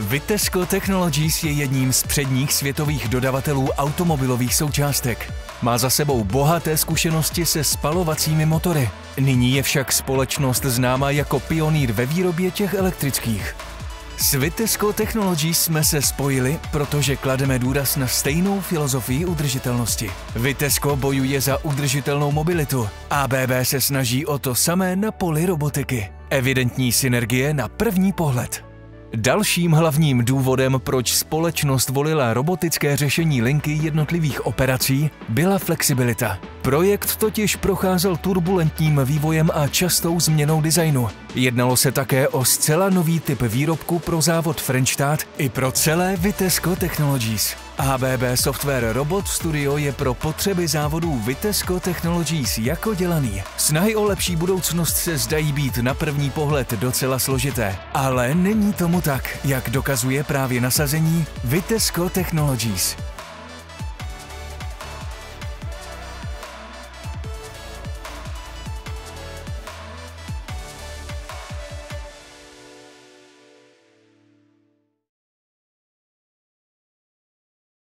Vitesco Technologies je jedním z předních světových dodavatelů automobilových součástek. Má za sebou bohaté zkušenosti se spalovacími motory. Nyní je však společnost známá jako pionýr ve výrobě těch elektrických. S Vitesco Technologies jsme se spojili, protože klademe důraz na stejnou filozofii udržitelnosti. Vitesco bojuje za udržitelnou mobilitu. ABB se snaží o to samé na poli robotiky. Evidentní synergie na první pohled. Dalším hlavním důvodem, proč společnost volila robotické řešení linky jednotlivých operací, byla flexibilita. Projekt totiž procházel turbulentním vývojem a častou změnou designu. Jednalo se také o zcela nový typ výrobku pro závod Frenštát i pro celé Vitesco Technologies. ABB Software Robot Studio je pro potřeby závodů Vitesco Technologies jako dělaný. Snahy o lepší budoucnost se zdají být na první pohled docela složité, ale není tomu tak, jak dokazuje právě nasazení Vitesco Technologies.